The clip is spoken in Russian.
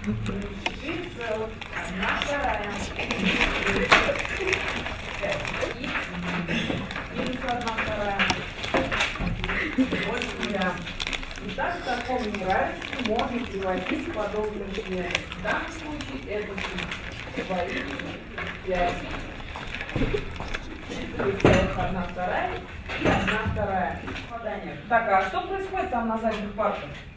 Число. 1/2. Минус 1/2. Больше нуля. Итак, в таком неравенстве можно приводить подобные члены. В данном случае это 5, 4,1/2 и 1/2. Так, а что происходит там на задних партах?